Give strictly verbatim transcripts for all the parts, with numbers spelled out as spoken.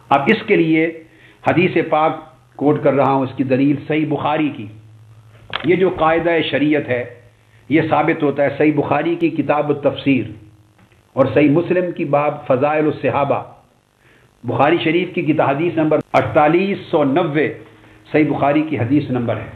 اب اس کے لیے حدیث پاک کوٹ کر رہا ہوں، اس کی دلیل صحیح بخاری کی. یہ جو قاعدہ شریعت ہے یہ ثابت ہوتا ہے صحیح بخاری کی کتاب التفسیر اور صحیح مسلم کی باب فضائل الصحابہ. بخاری شریف کی کتاب حدیث نمبر اڑتالیس سو نوے صحیح بخاری کی حدیث نمبر ہے.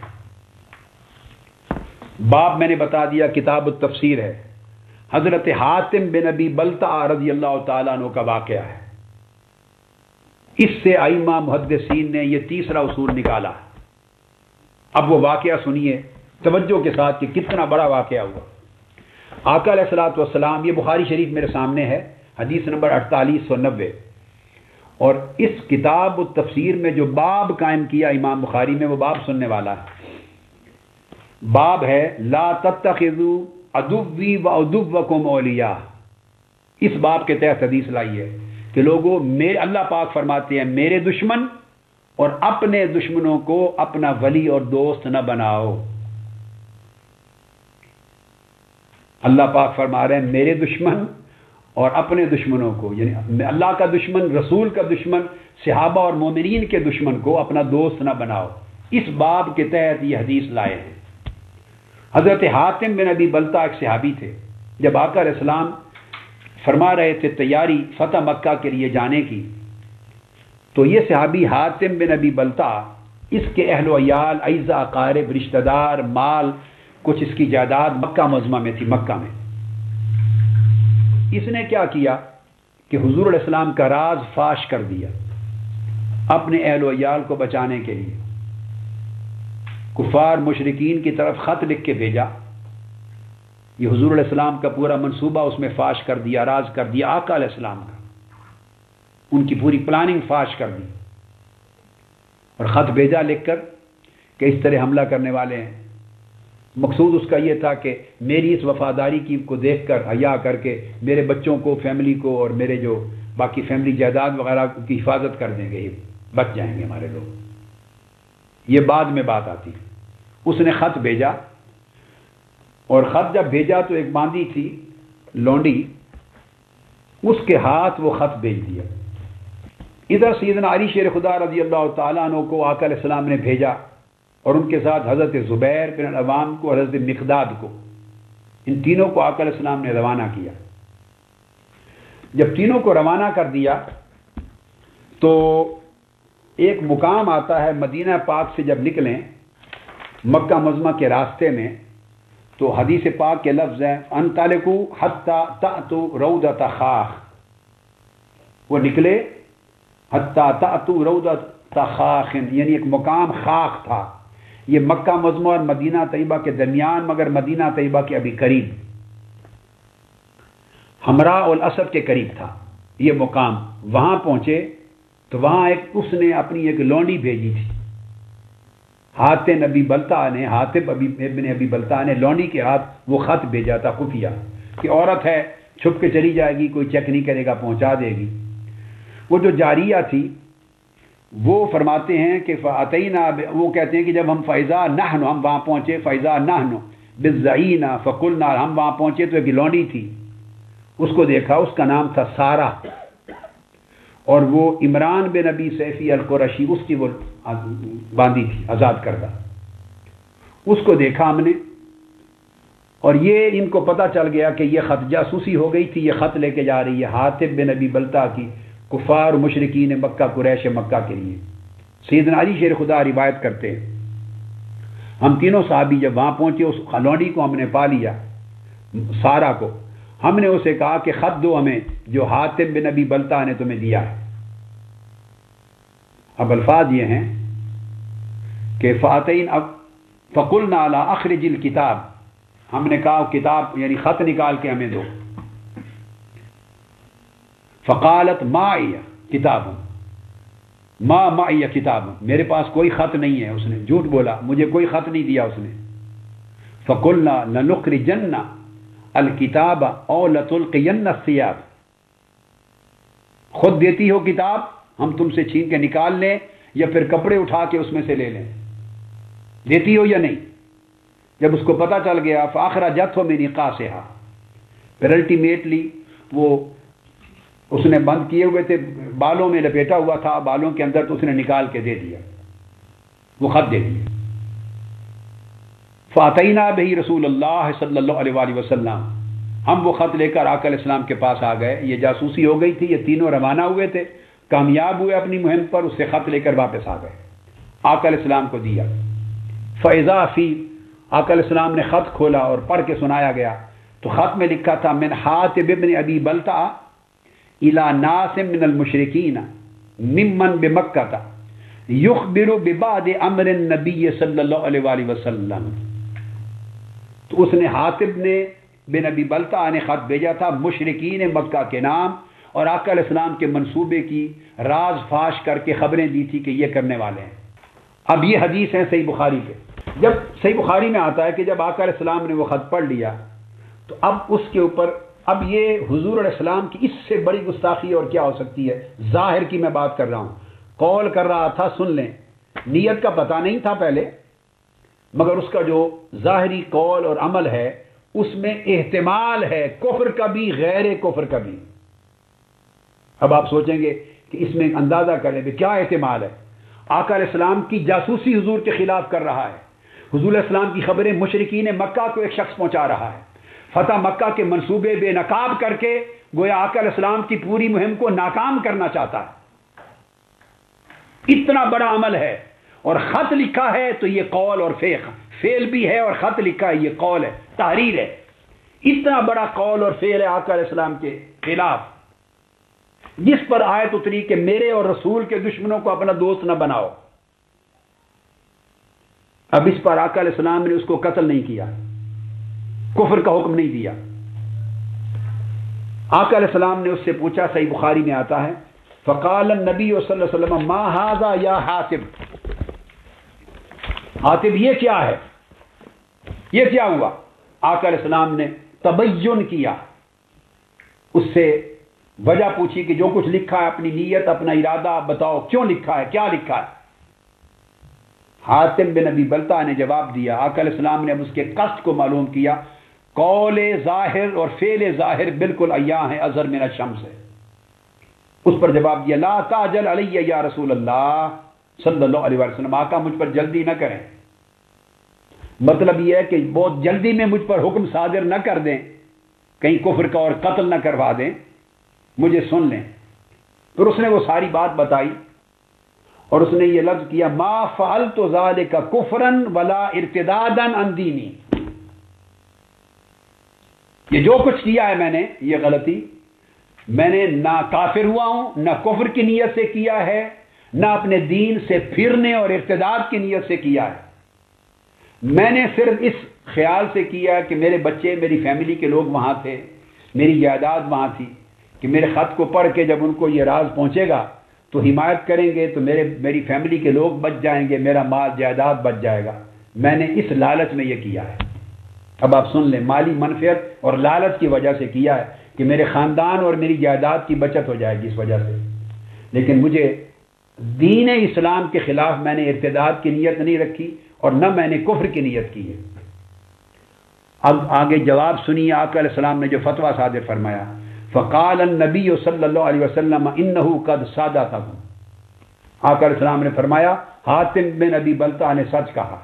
باب میں نے بتا دیا کتاب التفسیر ہے. حضرت حاتم بن ابی بلتع رضی اللہ تعالیٰ عنہ کا واقعہ ہے. اس سے ائمہ محدثین نے یہ تیسرا اصول نکالا. اب وہ واقعہ سنیے توجہ کے ساتھ کہ کتنا بڑا واقعہ ہوا. آقا علیہ الصلوۃ والسلام، یہ بخاری شریف میرے سامنے ہے، حدیث نمبر اڑتالیس سو نوے، اور اس کتاب التفسیر میں جو باب قائم کیا امام بخاری میں وہ باب سننے والا ہے. باب ہے لا تتخذوا عدوی و عدوکم اولیاء. اس باب کے تحت حدیث لائی ہے کہ لوگوں، میرے اللہ پاک فرماتے ہیں میرے دشمن اور اپنے دشمنوں کو اپنا ولی اور دوست نہ بناؤ. اللہ پاک فرما رہے ہیں میرے دشمن اور اپنے دشمنوں کو، یعنی اللہ کا دشمن، رسول کا دشمن، صحابہ اور مومنین کے دشمن کو اپنا دوست نہ بناؤ. اس باب کے تحت یہ حدیث لائے ہیں. حضرت حاتم بن ابی بلتع ایک صحابی تھے. جب آقا علیہ السلام فرما رہے تھے تیاری فتح مکہ کے لیے جانے کی، تو یہ صحابی حاتم بن ابی بلتع، اس کے اہل و عیال، اعزا، اقارب، رشتہ دار، مال، کچھ اس کی جائیداد مکہ معظمہ میں تھی. مکہ میں اس نے کیا کیا کہ حضور علیہ السلام کا راز فاش کر دیا اپنے اہل و عیال کو بچانے کے لیے. کفار مشرکین کی طرف خط لکھ کے بھیجا. یہ حضور علیہ السلام کا پورا منصوبہ اس میں فاش کر دیا، راز کر دیا آقا علیہ السلام کا. ان کی پوری پلاننگ فاش کر دی اور خط بھیجا لکھ کر کہ اس طرح حملہ کرنے والے ہیں. مقصود اس کا یہ تھا کہ میری اس وفاداری کی کو دیکھ کر حیا کر کے میرے بچوں کو، فیملی کو اور میرے جو باقی فیملی جائیداد وغیرہ کی حفاظت کر دیں گے، بچ جائیں گے ہمارے لوگ. یہ بعد میں بات آتی. اس نے خط بھیجا اور خط جب بھیجا تو ایک باندھی تھی لونڈی، اس کے ہاتھ وہ خط بھیج دیا. ادھر سیدنا علی شیر خدا رضی اللہ تعالیٰ عنہ کو آقا علیہ السلام نے بھیجا اور ان کے ساتھ حضرت زبیر بن العوام کو، حضرت مقداد کو، ان تینوں کو آقا علیہ السلام نے روانہ کیا. جب تینوں کو روانہ کر دیا تو ایک مقام آتا ہے مدینہ پاک سے جب نکلیں مکہ معظمہ کے راستے میں، تو حدیث پاک کے لفظ ہیں انطلقوا حتی تأتوا روضۃ خاخ. وہ نکلے حتی تأتوا روضۃ خاخ، یعنی ایک مقام خاخ تھا. یہ مکہ معظمہ اور مدینہ طیبہ کے درمیان، مگر مدینہ طیبہ کے ابھی قریب، حمراء الاسد کے قریب تھا یہ مقام. وہاں پہنچے تو وہاں ایک اس نے اپنی ایک لونڈی بھیجی تھی. حاتم ابی بلتع نے، حاتم ابن ابی بلتع نے لونڈی کے ہاتھ وہ خط بھیجا تھا خفیہ کہ عورت ہے، چھپ کے چلی جائے گی، کوئی چیک نہیں کرے گا، پہنچا دے گی. وہ جو جاریہ تھی وہ فرماتے ہیں کہ فاتینا، وہ کہتے ہیں کہ جب ہم فیضا نحن، ہم وہاں پہنچے، فیضا نحن بالزعینا فقلنا، ہم وہاں پہنچے تو ایک لونڈی تھی. اس کو دیکھا، اس کا نام تھا سارہ، اور وہ عمران بن ابی سیفی القرشی، اس کی وہ باندھی تھی، آزاد کردہ. اس کو دیکھا ہم نے اور یہ ان کو پتہ چل گیا کہ یہ خط جاسوسی ہو گئی تھی، یہ خط لے کے جا رہی ہے حاتم بن ابی بلتع کی کفار و مشرکین مکہ، قریش مکہ کے لیے. سیدنا علی شیر خدا روایت کرتے ہیں ہم تینوں صحابی جب وہاں پہنچے اس لونڈی کو ہم نے پا لیا، سارا کو. ہم نے اسے کہا کہ خط دو ہمیں جو حاتم بن ابی بلتع نے تمہیں دیا ہے. اب الفاظ یہ ہیں کہ فاتین اب فقلنا لا اخرج الکتاب، ہم نے کہا کتاب یعنی خط نکال کے ہمیں دو. فقالت معی کتاب، ما معی کتاب، میرے پاس کوئی خط نہیں ہے. اس نے جھوٹ بولا، مجھے کوئی خط نہیں دیا اس نے. فقلنا لنخرجن الکتاب او لتلقین الثیاب، خود دیتی ہو کتاب ہم تم سے چھین کے نکال لیں یا پھر کپڑے اٹھا کے اس میں سے لے لیں، دیتی ہو یا نہیں. جب اس کو پتہ چل گیا فاخرجتہ من قاصها، پھر الٹیمیٹلی وہ اس نے بند کیے ہوئے تھے، بالوں میں لپیٹا ہوا تھا، بالوں کے اندر، تو اس نے نکال کے دے دیا، وہ خط دے دیا۔ فاتینہ بہی رسول اللہ صلی اللہ علیہ وآلہ وسلم، ہم وہ خط لے کر آقا علیہ السلام کے پاس آ گئے۔ یہ جاسوسی ہو گئی تھی، یہ تینوں روانہ ہوئے تھے، کامیاب ہوئے اپنی مہم پر، اس سے خط لے کر واپس آ گئے، آقا علیہ السلام کو دیا۔ فاذا فی، آقا علیہ السلام نے خط کھولا اور پڑھ کے سنایا گیا، تو خط میں لکھا تھا من حاتب ابن ابی بلتع الی ناس من المشرکین ممن بمکہ یخبر ببعض امر النبی صلی اللہ علیہ وآلہ وسلم۔ تو اس نے حاتب نے بن ابی بلتع نے خط بھیجا تھا مشرکین مکہ کے نام، اور آقا علیہ السلام کے منصوبے کی راز فاش کر کے خبریں دی تھی کہ یہ کرنے والے ہیں۔ اب یہ حدیث ہے صحیح بخاری کے۔ جب صحیح بخاری میں آتا ہے کہ جب آقا علیہ السلام نے وہ خط پڑھ لیا، تو اب اس کے اوپر، اب یہ حضور علیہ السلام کی اس سے بڑی گستاخی اور کیا ہو سکتی ہے؟ ظاہر کی میں بات کر رہا ہوں، قول کر رہا تھا، سن لیں، نیت کا پتہ نہیں تھا پہلے، مگر اس کا جو ظاہری قول اور عمل ہے اس میں احتمال ہے کفر کا بھی، غیر کفر کا بھی۔ اب آپ سوچیں گے کہ اس میں اندازہ کریں کہ کیا احتمال ہے؟ آقا علیہ السلام کی جاسوسی حضور کے خلاف کر رہا ہے، حضور علیہ السلام کی خبریں مشرکین مکہ کو ایک شخص پہنچا رہا ہے، فتح مکہ کے منصوبے بے نقاب کر کے گویا آقا علیہ السلام کی پوری مہم کو ناکام کرنا چاہتا ہے۔ اتنا بڑا عمل ہے، اور خط لکھا ہے تو یہ قول اور فعل فعل بھی ہے، اور خط لکھا ہے یہ قول ہے، تحریر ہے۔ اتنا بڑا قول اور فعل ہے آقا علیہ السلام کے خلاف، جس پر آیت اتری کہ میرے اور رسول کے دشمنوں کو اپنا دوست نہ بناؤ۔ اب اس پر آقا علیہ السلام نے اس کو قتل نہیں کیا، کفر کا حکم نہیں دیا۔ آقا علیہ السلام نے اس سے پوچھا، صحیح بخاری میں آتا ہے، فقال النبی صلی اللہ علیہ وسلم ما ھذا یا حاتب، حاتب یہ کیا ہے، یہ کیا ہوا؟ آقا علیہ السلام نے تبین کیا، اس سے وجہ پوچھی کہ جو کچھ لکھا ہے، اپنی نیت، اپنا ارادہ بتاؤ، کیوں لکھا ہے، کیا لکھا ہے؟ حاتم بن ابی بلتع نے جواب دیا، آقا علیہ السلام نے اب اس کے قصد کو معلوم کیا، قول ظاہر اور فعل ظاہر بالکل عیاں ہیں، اظہر من الشمس ہے۔ اس پر جواب دیا، لا تعجل علی یا رسول اللہ صلی اللہ علیہ وسلم، آقا مجھ پر جلدی نہ کریں۔ مطلب یہ ہے کہ بہت جلدی میں مجھ پر حکم صادر نہ کر دیں، کہیں کفر کا اور قتل نہ کروا دیں، مجھے سن لیں۔ پھر اس نے وہ ساری بات بتائی، اور اس نے یہ لفظ کیا، ما فعلت ذلک کفرا ولا ارتدادا عن دینی، یہ جو کچھ کیا ہے میں نے، یہ غلطی میں نے نہ کافر ہوا ہوں، نہ کفر کی نیت سے کیا ہے، نہ اپنے دین سے پھرنے اور ارتداد کی نیت سے کیا ہے۔ میں نے صرف اس خیال سے کیا کہ میرے بچے، میری فیملی کے لوگ وہاں تھے، میری جائیداد وہاں تھی، کہ میرے خط کو پڑھ کے جب ان کو یہ راز پہنچے گا تو حمایت کریں گے، تو میرے میری فیملی کے لوگ بچ جائیں گے، میرا مال جائیداد بچ جائے گا۔ میں نے اس لالچ میں یہ کیا ہے۔ اب آپ سن لیں، مالی منفعت اور لالچ کی وجہ سے کیا ہے کہ میرے خاندان اور میری جائیداد کی بچت ہو جائے گی اس وجہ سے، لیکن مجھے دین اسلام کے خلاف میں نے ارتداد کی نیت نہیں رکھی، اور نہ میں نے کفر کی نیت کی ہے۔ اب آگے جواب سنیے، آقا علیہ السلام نے جو فتویٰ صادر فرمایا، فقال النبی صلی اللہ علیہ وسلم انہ قد صادقہ، آقا علیہ السلام نے فرمایا حاتم بن ابی بلتع نے سچ کہا،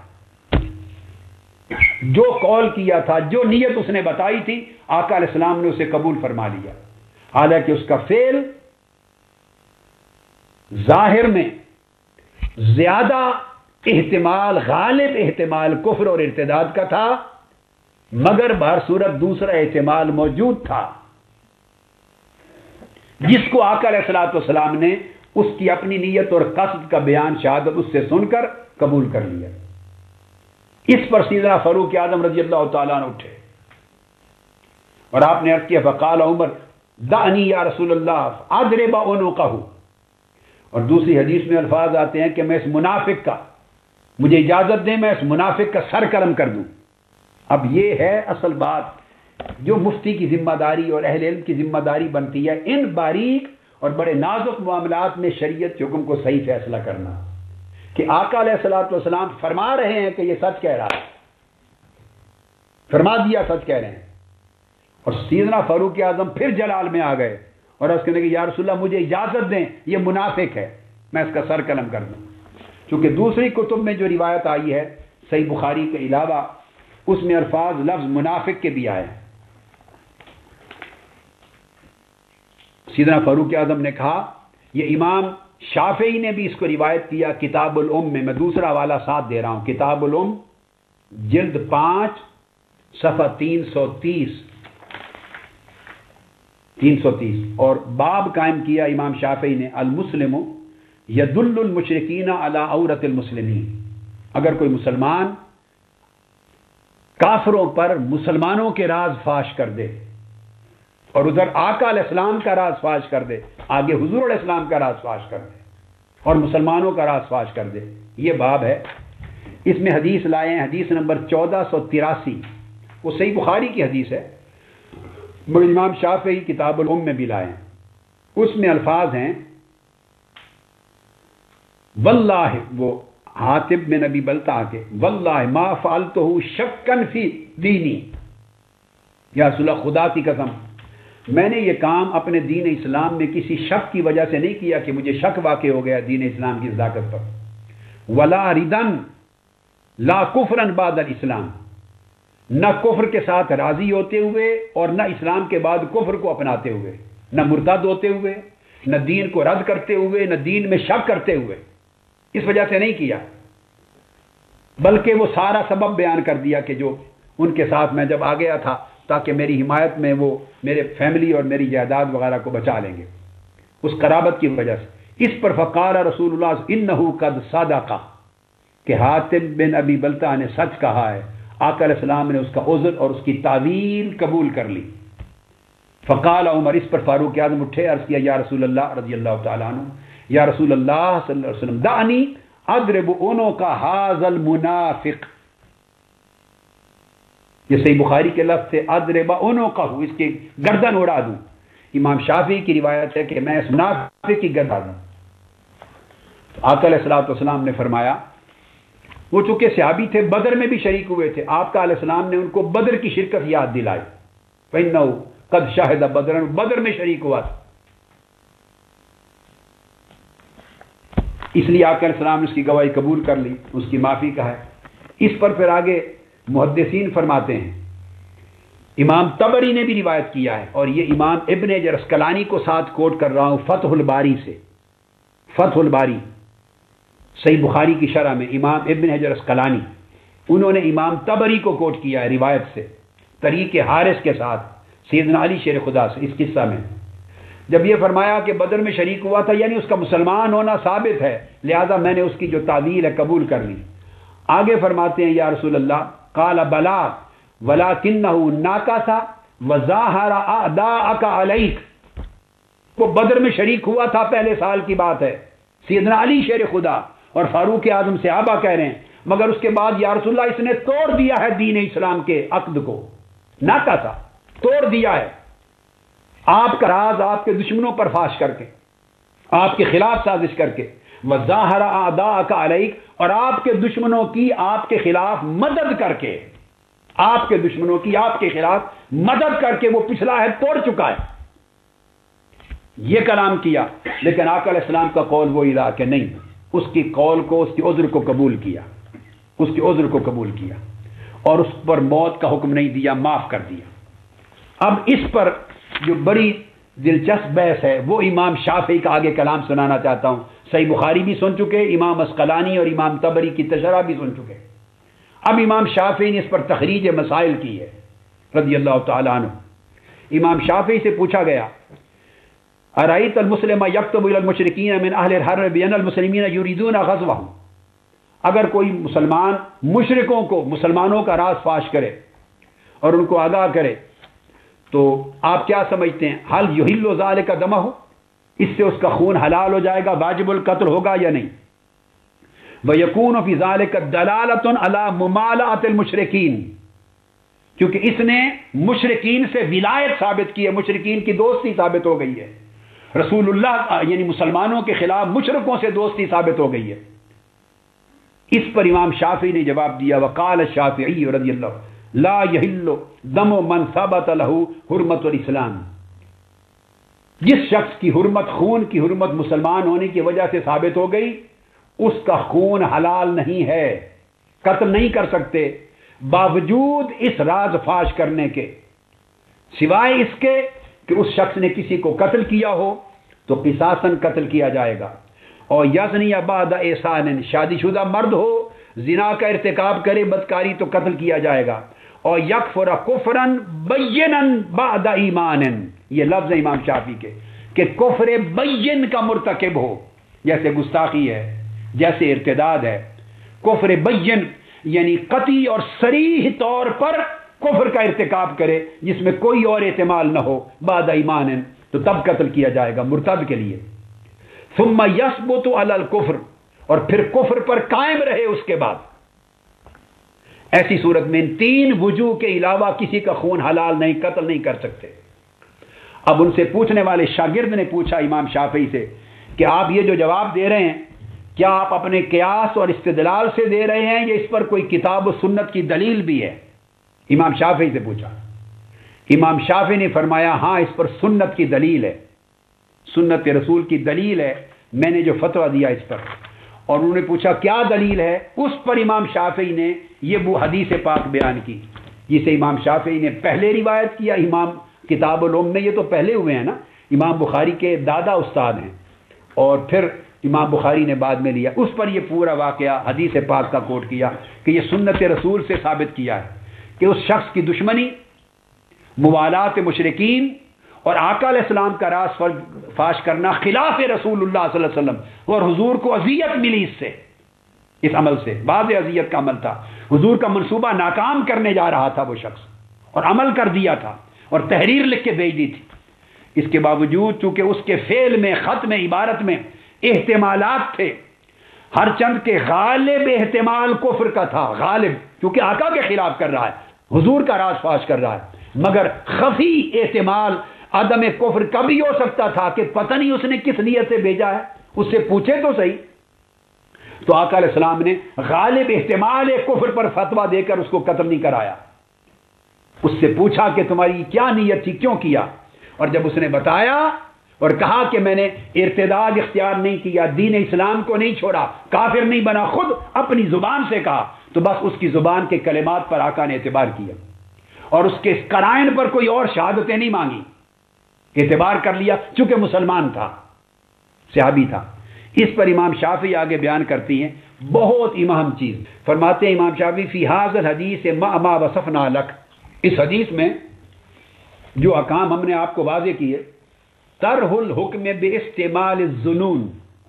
جو قول کیا تھا، جو نیت اس نے بتائی تھی، آقا علیہ السلام نے اسے قبول فرما لیا، حالانکہ اس کا فعل ظاہر میں زیادہ احتمال، غالب احتمال کفر اور ارتداد کا تھا، مگر بہر صورت دوسرا احتمال موجود تھا، جس کو آقا علیہ الصلوۃ والسلام نے اس کی اپنی نیت اور قصد کا بیان شہادت اس سے سن کر قبول کر لیا۔ اس پر سیدنا فاروق اعظم رضی اللہ تعالیٰ عنہ اٹھے، اور آپ نے عرض کیا، فقال عمر دعنی یا رسول اللہ اضرب عنقہ، اور دوسری حدیث میں الفاظ آتے ہیں کہ میں اس منافق کا، مجھے اجازت دیں میں اس منافق کا سر قلم کر دوں۔ اب یہ ہے اصل بات جو مفتی کی ذمہ داری اور اہل علم کی ذمہ داری بنتی ہے، ان باریک اور بڑے نازک معاملات میں شریعت کے حکم کو صحیح فیصلہ کرنا، کہ آقا علیہ الصلوۃ والسلام فرما رہے ہیں کہ یہ سچ کہہ رہا ہے، فرما دیا سچ کہہ رہے ہیں، اور سیدنا فاروق اعظم پھر جلال میں آ گئے، اور اس کہنے کہ یا رسول اللہ مجھے اجازت دیں، یہ منافق ہے، میں اس کا سر قلم کر دوں. چونکہ دوسری کتب میں جو روایت آئی ہے صحیح بخاری کے علاوہ، اس میں الفاظ لفظ منافق کے بھی آئے. سیدنا فاروق اعظم نے کہا، یہ امام شافعی نے بھی اس کو روایت کیا کتاب الام میں. میں دوسرا والا ساتھ دے رہا ہوں، کتاب الام جلد پانچ صفحہ تین سو تیس تین سو تیس اور باب قائم کیا امام شافعی نے، المسلم یدل المشرکین علی عورت المسلمین. اگر کوئی مسلمان کافروں پر مسلمانوں کے راز فاش کر دے، اور ادھر آقا علیہ السلام کا راز فاش کر دے، آگے حضور علیہ السلام کا راز فاش کر دے، اور مسلمانوں کا راز فاش کر دے، یہ باب ہے. اس میں حدیث لائے ہیں، حدیث نمبر چودہ سو تراسی، وہ صحیح بخاری کی حدیث ہے، مگر امام شافعی کتاب الام میں بھی لائے ہیں. اس میں الفاظ ہیں، واللہ، وہ حاتب بن ابی بلتع کے، واللہ ما فعلتہ شکن فی دینی، یا رسول اللہ خدا کی قسم میں نے یہ کام اپنے دین اسلام میں کسی شک کی وجہ سے نہیں کیا کہ مجھے شک واقع ہو گیا دین اسلام کی صداقت پر. ولا ردن لا کفرن بعد الاسلام، نہ کفر کے ساتھ راضی ہوتے ہوئے اور نہ اسلام کے بعد کفر کو اپناتے ہوئے، نہ مرتد ہوتے ہوئے، نہ دین کو رد کرتے ہوئے، نہ دین میں شک کرتے ہوئے، اس وجہ سے نہیں کیا. بلکہ وہ سارا سبب بیان کر دیا کہ جو ان کے ساتھ میں جب آ گیا تھا تاکہ میری حمایت میں وہ میرے فیملی اور میری جائیداد وغیرہ کو بچا لیں گے اس قرابت کی وجہ سے. اس پر فقال رسول اللہ انہو قد صدق، کہ حاتب بن ابی بلتع نے سچ کہا ہے. آقا علیہ السلام نے اس کا عذر اور اس کی تعویل قبول کر لی. فقال عمر، اس پر فاروق اعظم اٹھے، عرض کیا یا رسول اللہ رضی اللہ تعالیٰ عنہ، یا رسول اللہ صلی اللہ علیہ وسلم دعنی اضرب عنق ھذا المنافق. یہ صحیح بخاری کے لفظ سے اضرب عنقہ، اس کی گردن اڑا دوں. امام شافعی کی روایت ہے کہ میں اس منافق کی گردن دوں. آقا علیہ الصلوۃ والسلام نے فرمایا، وہ چونکہ صحابی تھے، بدر میں بھی شریک ہوئے تھے، آقا علیہ السلام نے ان کو بدر کی شرکت یاد دلائی. فإنه قد شاہد بدرا، بدر میں شریک ہوا تھا. اس لیے آقا علیہ السلام نے اس کی گواہی قبول کر لی، اس کی معافی کا ہے. اس پر پھر آگے محدثین فرماتے ہیں، امام طبری نے بھی روایت کیا ہے، اور یہ امام ابن حجر اسقلانی کو ساتھ کوٹ کر رہا ہوں فتح الباری سے. فتح الباری صحیح بخاری کی شرح میں امام ابن حجر اسقلانی، انہوں نے امام طبری کو کوٹ کیا ہے روایت سے طریق حارث کے ساتھ سیدنا علی شیر خدا سے. اس قصہ میں جب یہ فرمایا کہ بدر میں شریک ہوا تھا، یعنی اس کا مسلمان ہونا ثابت ہے، لہذا میں نے اس کی جو تعویل ہے قبول کر لی. آگے فرماتے ہیں یا رسول اللہ قال بلا ولکنہ ناکث وظاہر اعداءک علیک، وہ بدر میں شریک ہوا تھا، پہلے سال کی بات ہے. سیدنا علی شیر خدا اور فاروق اعظم صحابہ کہہ رہے ہیں، مگر اس کے بعد یا رسول اللہ اس نے توڑ دیا ہے دین اسلام کے عقد کو. ناکث، توڑ دیا ہے. آپ کا راز آپ کے دشمنوں پر فاش کر کے، آپ کے خلاف سازش کر کے، وظاہر اعداءک علیک، اور آپ کے دشمنوں کی آپ کے خلاف مدد کر کے، آپ کے دشمنوں کی آپ کے خلاف مدد کر کے وہ پچھلا ہے توڑ چکا ہے. یہ کلام کیا، لیکن آقا علیہ السلام کا قول وہی رہا کہ نہیں، اس کی قول کو، اس کی عذر کو قبول کیا، اس کی عذر کو قبول کیا اور اس پر موت کا حکم نہیں دیا، معاف کر دیا. اب اس پر جو بڑی دلچسپ بحث ہے وہ امام شافعی کا آگے کلام سنانا چاہتا ہوں. صحیح بخاری بھی سن چکے، امام اسقلانی اور امام طبری کی تشرح بھی سن چکے. اب امام شافعی نے اس پر تخریج مسائل کی ہے رضی اللہ تعالیٰ عنہ. امام شافعی سے پوچھا گیا، ارأیت المسلم یکتب الی المشرکین من اہل الحرب بان المسلمین یریدون غزوهم، اگر کوئی مسلمان مشرکوں کو، مسلمانوں کا راز فاش کرے اور ان کو آگاہ کرے تو آپ کیا سمجھتے ہیں؟ حل یحل ذلک دمہ، اس سے اس کا خون حلال ہو جائے گا، واجب القتل ہوگا یا نہیں؟ وَيَكُونُ فِي ذَلِكَ دَلَالَةٌ عَلَى مُمَالَأَةِ الْمُشْرِكِينَ، کیونکہ اس نے مشرکین سے ولایت ثابت کی ہے، مشرکین کی دوستی ثابت ہو گئی ہے. رسول اللہ یعنی مسلمانوں کے خلاف مشرکوں سے دوستی ثابت ہو گئی ہے. اس پر امام شافعی نے جواب دیا، وقال الشافعی رضی اللہ لا يحل دم من ثبت له حرمت الاسلام، جس شخص کی حرمت، خون کی حرمت مسلمان ہونے کی وجہ سے ثابت ہو گئی، اس کا خون حلال نہیں ہے، قتل نہیں کر سکتے، باوجود اس راز فاش کرنے کے، سوائے اس کے کہ اس شخص نے کسی کو قتل کیا ہو تو قصاصاً قتل کیا جائے گا، اور یزنی بعد احسان، شادی شدہ مرد ہو زنا کا ارتکاب کرے، بدکاری، تو قتل کیا جائے گا، اور یکفر کفرن بینا بعد ایمان، یہ لفظ امام شافعی کے کہ کفر بین کا مرتکب ہو، جیسے گستاخی ہے، جیسے ارتداد ہے، کفر بین یعنی قطعی اور صریح طور پر کفر کا ارتکاب کرے جس میں کوئی اور احتمال نہ ہو، بعد ایمان، تو تب قتل کیا جائے گا مرتد کے لیے۔ ثم یثبت علی الکفر، اور پھر کفر پر قائم رہے اس کے بعد، ایسی صورت میں ان تین وجوہ کے علاوہ کسی کا خون حلال نہیں، قتل نہیں کر سکتے۔ اب ان سے پوچھنے والے شاگرد نے پوچھا امام شافعی سے کہ آپ یہ جو جواب دے رہے ہیں، کیا آپ اپنے قیاس اور استدلال سے دے رہے ہیں یا اس پر کوئی کتاب و سنت کی دلیل بھی ہے؟ امام شافعی سے پوچھا۔ امام شافعی نے فرمایا ہاں، اس پر سنت کی دلیل ہے، سنت رسول کی دلیل ہے، میں نے جو فتویٰ دیا اس پر۔ اور انہوں نے پوچھا کیا دلیل ہے؟ اس پر امام شافعی نے یہ وہ حدیث پاک بیان کی جسے امام شافعی نے پہلے روایت کیا، امام کتاب العلوم میں، یہ تو پہلے ہوئے ہیں نا، امام بخاری کے دادا استاد ہیں، اور پھر امام بخاری نے بعد میں لیا، اس پر یہ پورا واقعہ حدیث پاک کا کوٹ کیا کہ یہ سنت رسول سے ثابت کیا ہے کہ اس شخص کی دشمنی، موالات مشرکین اور آقا علیہ السلام کا راز فاش کرنا خلاف رسول اللہ صلی اللہ علیہ وسلم، اور حضور کو اذیت ملی اس سے، اس عمل سے، بعض اذیت کا عمل تھا، حضور کا منصوبہ ناکام کرنے جا رہا تھا وہ شخص، اور عمل کر دیا تھا اور تحریر لکھ کے بھیج دی تھی۔ اس کے باوجود چونکہ اس کے فعل میں، خط میں، عبارت میں احتمالات تھے، ہر چند کے غالب احتمال کفر کا تھا، غالب، کیونکہ آقا کے خلاف کر رہا ہے، حضور کا راز فاش کر رہا ہے، مگر خفی احتمال عدم کفر کبھی ہو سکتا تھا کہ پتہ نہیں اس نے کس نیت سے بھیجا ہے، اس سے پوچھے تو صحیح۔ تو آقا علیہ السلام نے غالب احتمال کفر پر فتویٰ دے کر اس کو قتل نہیں کرایا، اس سے پوچھا کہ تمہاری کیا نیت تھی، کیوں کیا، اور جب اس نے بتایا اور کہا کہ میں نے ارتداد اختیار نہیں کیا، دین اسلام کو نہیں چھوڑا، کافر نہیں بنا، خود اپنی زبان سے کہا، تو بس اس کی زبان کے کلمات پر آقا نے اعتبار کیا، اور اس کے قرائن پر کوئی اور شہادتیں نہیں مانگی، اعتبار کر لیا چونکہ مسلمان تھا، صحابی تھا۔ اس پر امام شافعی آگے بیان کرتی ہیں بہت اہم چیز، فرماتے ہیں امام شافعی فی ھذا الحدیث ما ما وصفنا لک، اس حدیث میں جو احکام ہم نے آپ کو واضح کیے، طرح الحکم باستعمال الظنون،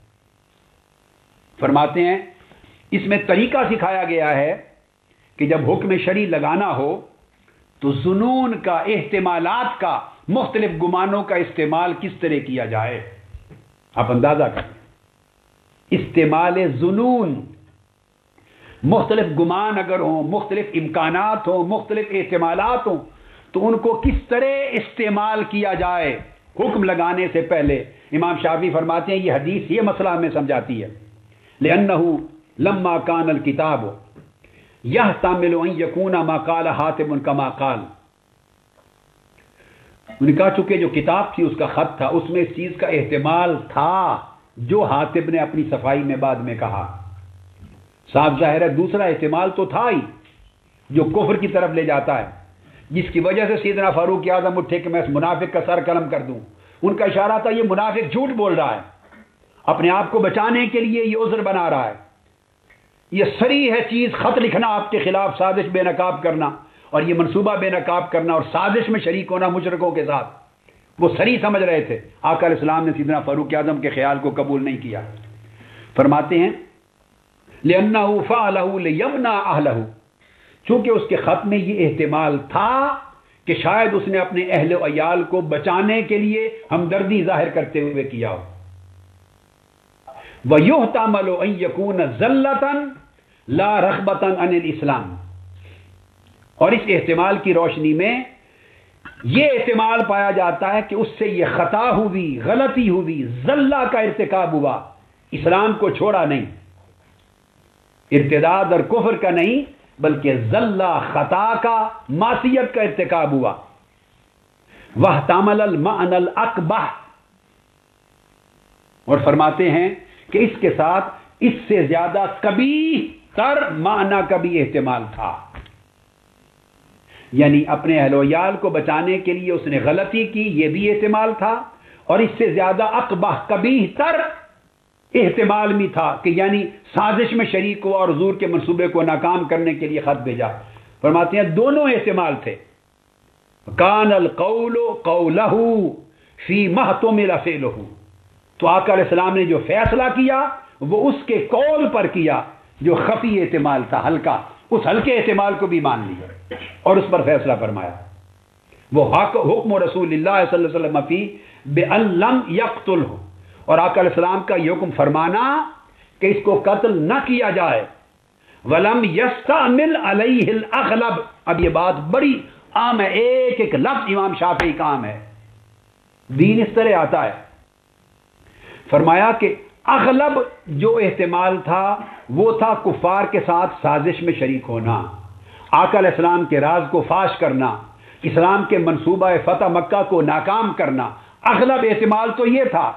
فرماتے ہیں اس میں طریقہ سکھایا گیا ہے کہ جب حکم شرعی لگانا ہو تو ظنون کا، احتمالات کا، مختلف گمانوں کا استعمال کس طرح کیا جائے، آپ اندازہ کریں، استعمال ظنون، مختلف گمان اگر ہوں، مختلف امکانات ہوں، مختلف احتمالات ہوں، تو ان کو کس طرح استعمال کیا جائے حکم لگانے سے پہلے۔ امام شافعی فرماتے ہیں یہ حدیث یہ مسئلہ ہمیں سمجھاتی ہے، لِأَنَّهُ لَمَّا كَانَ الْكِتَابُ يَحْتَمِلُ أَن يَكُونَ مَا قَالَ حَاتِمٌ كَمَا قَالَ، انہوں نے کہا چونکہ جو کتاب تھی، اس کا خط تھا، اس میں اس چیز کا احتمال تھا جو حاتب نے اپنی صفائی میں بعد میں کہا، صاف ظاہر ہے دوسرا احتمال تو تھا ہی جو کفر کی طرف لے جاتا ہے، جس کی وجہ سے سیدنا فاروق اعظم اٹھے کہ میں اس منافق کا سر قلم کر دوں، ان کا اشارہ تھا یہ منافق جھوٹ بول رہا ہے، اپنے آپ کو بچانے کے لیے یہ عذر بنا رہا ہے، یہ صریح ہے چیز، خط لکھنا آپ کے خلاف، سازش بے نقاب کرنا، اور یہ منصوبہ بے نقاب کرنا اور سازش میں شریک ہونا مشرکوں کے ساتھ، وہ صریح سمجھ رہے تھے۔ آقا علیہ السلام نے سیدنا فاروق اعظم کے خیال کو قبول نہیں کیا، فرماتے ہیں لِأَنَّهُ فَعَلَهُ لِيَمْنَعَ أَهْلَهُ، چونکہ اس کے خط میں یہ احتمال تھا کہ شاید اس نے اپنے اہل و عیال کو بچانے کے لیے ہمدردی ظاہر کرتے ہوئے کیا ہو، وَيُحْتَمَلُ أَن يَكُونَ زَلَّةً لَا رَغْبَةً عَنِ الْإِسْلَامِ، اور اس احتمال کی روشنی میں یہ احتمال پایا جاتا ہے کہ اس سے یہ خطا ہوئی، غلطی ہوئی، زلہ کا ارتکاب ہوا، اسلام کو چھوڑا نہیں، ارتداد اور کفر کا نہیں بلکہ زلہ، خطا کا، معصیت کا ارتکاب ہوا۔ وَاحْتَمَلَ الْمَعْنَى الْأَقْبَحَ اور فرماتے ہیں کہ اس کے ساتھ اس سے زیادہ کبھی تر معنی کا بھی احتمال تھا، یعنی اپنے اہل و عیال کو بچانے کے لیے اس نے غلطی کی، یہ بھی احتمال تھا، اور اس سے زیادہ اقبح کبھی تر احتمال بھی تھا کہ یعنی سازش میں شریک ہوا اور حضور کے منصوبے کو ناکام کرنے کے لیے خط بھیجا۔ فرماتے ہیں دونوں احتمال تھے۔ کان القول قولہ فی محتمل فعلہ، تو آقا علیہ السلام نے جو فیصلہ کیا وہ اس کے قول پر کیا جو خفی احتمال تھا، ہلکا، اس ہلکے احتمال کو بھی مان لیا اور اس پر فیصلہ فرمایا۔ وہ حکم رسول اللہ صلی اللہ علیہ وسلم فی بأن لم یقتلہ، اور آقا علیہ السلام کا یہ حکم فرمانا کہ اس کو قتل نہ کیا جائے۔ ولم یستعمل علیہ الاغلب، اب یہ بات بڑی عام ہے، ایک ایک لفظ امام شافعی کا عام ہے، دین اس طرح آتا ہے۔ فرمایا کہ اغلب جو احتمال تھا وہ تھا کفار کے ساتھ سازش میں شریک ہونا، آقا علیہ السلام کے راز کو فاش کرنا، اسلام کے منصوبہ فتح مکہ کو ناکام کرنا، اغلب احتمال تو یہ تھا۔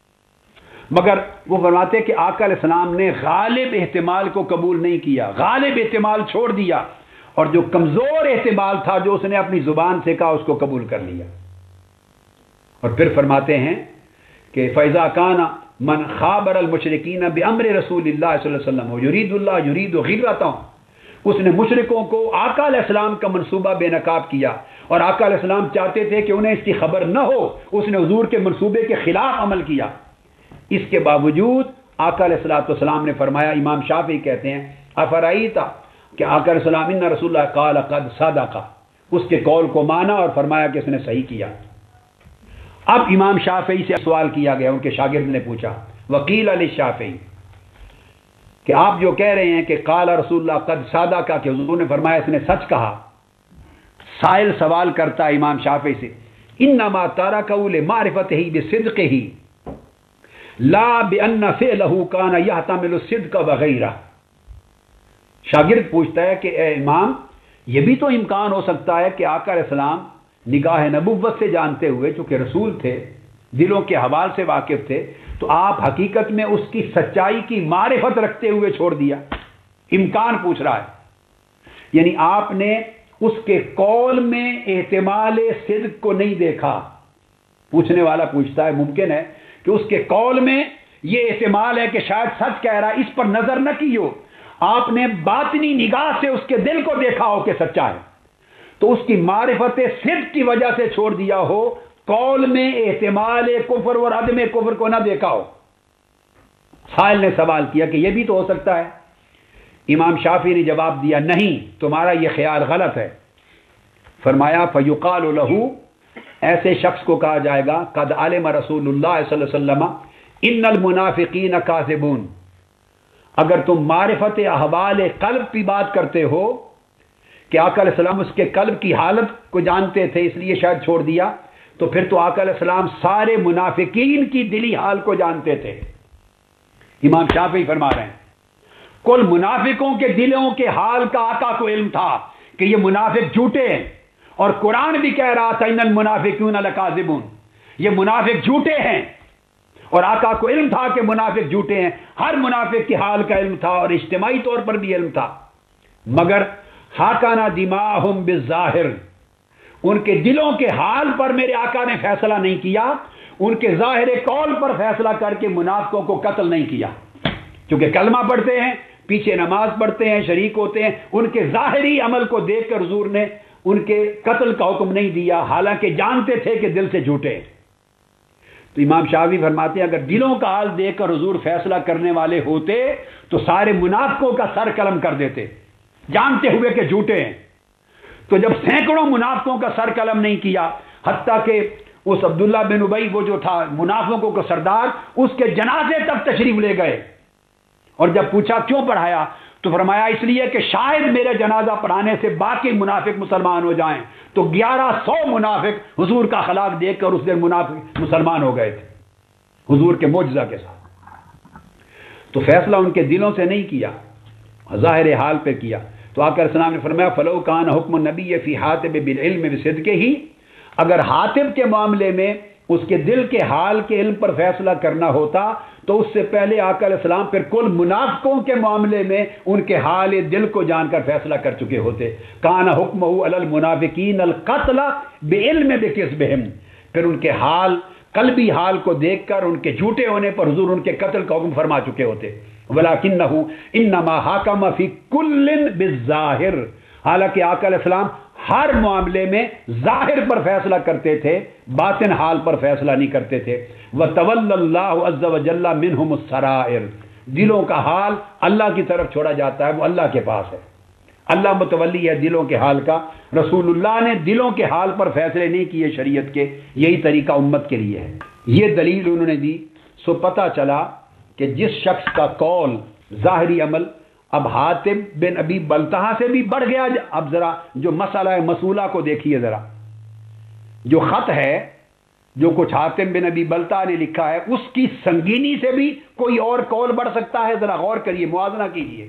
مگر وہ فرماتے کہ آقا علیہ السلام نے غالب احتمال کو قبول نہیں کیا، غالب احتمال چھوڑ دیا، اور جو کمزور احتمال تھا جو اس نے اپنی زبان سے کہا اس کو قبول کر لیا۔ اور پھر فرماتے ہیں کہ فَإِذَا كَانَ مَنْ خَابَرَ الْمُشْرِكِينَ بِأَمْرِ رسول اللہ صلی اللہ علیہ وسلم یرید اللہ یرید غِرَّتَهُمْ، اس نے مشرکوں کو آقا علیہ السلام کا منصوبہ بے نقاب کیا، اور آقا علیہ السلام چاہتے تھے کہ انہیں اس کی خبر نہ ہو، اس نے حضور کے منصوبے کے خلاف عمل کیا۔ اس کے باوجود آقا علیہ الصلوۃ والسلام نے فرمایا، امام شافعی کہتے ہیں افرائیتا، کہ آقا علیہ السلام ان رسول اللہ قال قد صدق، اس کے قول کو مانا اور فرمایا کہ اس نے صحیح کیا۔ اب امام شافعی سے سوال کیا گیا، ان کے شاگرد نے پوچھا، وکیل علی شافعی، کہ آپ جو کہہ رہے ہیں کہ قال رسول اللہ قد صدق کہ حضور نے فرمایا اس نے سچ کہا، سائل سوال کرتا ہے امام شافعی سے، انما ترکہ لمعرفتہ بصدقہ لا بأن فعلہ کان یحتمل الصدق وغیرہ۔ شاگرد پوچھتا ہے کہ اے امام، یہ بھی تو امکان ہو سکتا ہے کہ آقا علیہ السلام نگاہ نبوت سے جانتے ہوئے، چونکہ رسول تھے، دلوں کے حوال سے واقف تھے، تو آپ حقیقت میں اس کی سچائی کی معرفت رکھتے ہوئے چھوڑ دیا، امکان پوچھ رہا ہے، یعنی آپ نے اس کے قول میں احتمال صدق کو نہیں دیکھا۔ پوچھنے والا پوچھتا ہے ممکن ہے کہ اس کے قول میں یہ احتمال ہے کہ شاید سچ کہہ رہا ہے، اس پر نظر نہ کی ہو، آپ نے باطنی نگاہ سے اس کے دل کو دیکھا ہو کہ سچا ہے، تو اس کی معرفت صدق کی وجہ سے چھوڑ دیا ہو، قول میں احتمال کفر اور عدم کفر کو نہ دیکھا ہو۔ سائل نے سوال کیا کہ یہ بھی تو ہو سکتا ہے۔ امام شافعی نے جواب دیا، نہیں، تمہارا یہ خیال غلط ہے۔ فرمایا فیقال لہ، ایسے شخص کو کہا جائے گا، قد علم رسول اللہ صلی اللہ علیہ وسلم ان المنافقین کاذبون، اگر تم معرفت احوال قلب کی بات کرتے ہو کہ آقا علیہ السلام اس کے قلب کی حالت کو جانتے تھے اس لیے شاید چھوڑ دیا، تو پھر تو آقا علیہ السلام سارے منافقین کی دلی حال کو جانتے تھے۔ امام شافعی فرما رہے ہیں کل منافقوں کے دلوں کے حال کا آقا کو علم تھا کہ یہ منافق جھوٹے ہیں، اور قرآن بھی کہہ رہا تھا ان المنافقون لکاذبون، یہ منافق جھوٹے ہیں، اور آقا کو علم تھا کہ منافق جھوٹے ہیں، ہر منافق کے حال کا علم تھا اور اجتماعی طور پر بھی علم تھا، مگر حاکانہ دماءہم بالظاہر، ان کے دلوں کے حال پر میرے آقا نے فیصلہ نہیں کیا، ان کے ظاہر قول پر فیصلہ کر کے منافقوں کو قتل نہیں کیا، کیونکہ کلمہ پڑھتے ہیں، پیچھے نماز پڑھتے ہیں، شریک ہوتے ہیں، ان کے ظاہری عمل کو دیکھ کر حضور نے ان کے قتل کا حکم نہیں دیا، حالانکہ جانتے تھے کہ دل سے جھوٹے۔ تو امام شافعی فرماتے ہیں اگر دلوں کا حال دیکھ کر حضور فیصلہ کرنے والے ہوتے تو سارے منافقوں کا سر قلم کر دیتے، جانتے ہوئے کہ جھوٹے ہیں۔ تو جب سینکڑوں منافقوں کا سر قلم نہیں کیا، حتیٰ کہ اس عبداللہ بن ابی وہ جو تھا منافقوں کا سردار، اس کے جنازے تک تشریف لے گئے، اور جب پوچھا کیوں پڑھایا تو فرمایا اس لیے کہ شاید میرے جنازہ پڑھانے سے باقی منافق مسلمان ہو جائیں، تو گیارہ سو منافق حضور کا اخلاق دیکھ کر اس دن منافق مسلمان ہو گئے تھے حضور کے معجزہ کے ساتھ۔ تو فیصلہ ان کے دلوں سے نہیں کیا، ظاہر حال پہ کیا۔ تو آقا علیہ السلام نے فرمایا فلو کان حکم النبی فی حاتب بالعلم بصدقہ، اگر حاتب کے معاملے میں اس کے دل کے حال کے علم پر فیصلہ کرنا ہوتا تو اس سے پہلے آقا علیہ السلام پھر کل منافقوں کے معاملے میں ان کے حال دل کو جان کر فیصلہ کر چکے ہوتے. کان حکمہ علی المنافقین القتل بعلم بکذبہم، پھر ان کے حال قلبی حال کو دیکھ کر ان کے جھوٹے ہونے پر حضور ان کے قتل کا حکم فرما چکے ہوتے. ولکنہ انما حکم فی کل بالظاہر، حالانکہ آقا علیہ السلام ہر معاملے میں ظاہر پر فیصلہ کرتے تھے، باطن حال پر فیصلہ نہیں کرتے تھے. وَتَوَلَّ اللَّهُ عَزَّ وَجَلَّ مِنْهُمُ السَّرَائِرِ، دلوں کا حال اللہ کی طرف چھوڑا جاتا ہے، وہ اللہ کے پاس ہے. اللہ متولی ہے دلوں کے حال کا. رسول اللہ نے دلوں کے حال پر فیصلے نہیں کیے شریعت کے، یہی طریقہ امت کے لیے ہے. یہ دلیل انہوں نے دی. سو پتہ چلا کہ جس شخص کا قول ظاہری عمل اب حاتم بن ابی بلتہا سے بھی بڑھ گیا. اب ذرا جو مسئلہ مسئولہ کو دیکھیے، ذرا جو خط ہے جو کچھ حاتم بن ابی بلتہا نے لکھا ہے اس کی سنگینی سے بھی کوئی اور قول بڑھ سکتا ہے. ذرا غور کریے، موازنہ کیجیے.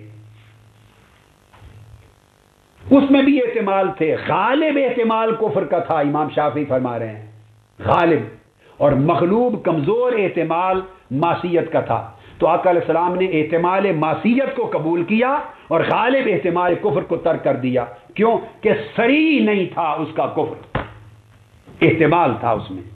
اس میں بھی احتمال تھے. غالب احتمال کفر کا تھا، امام شافعی فرما رہے ہیں غالب، اور مغلوب کمزور احتمال معصیت کا تھا. تو آقا علیہ السلام نے احتمال معصیت کو قبول کیا اور غالب احتمال کفر کو ترک کر دیا. کیوں کہ صریح نہیں تھا اس کا کفر، احتمال تھا اس میں.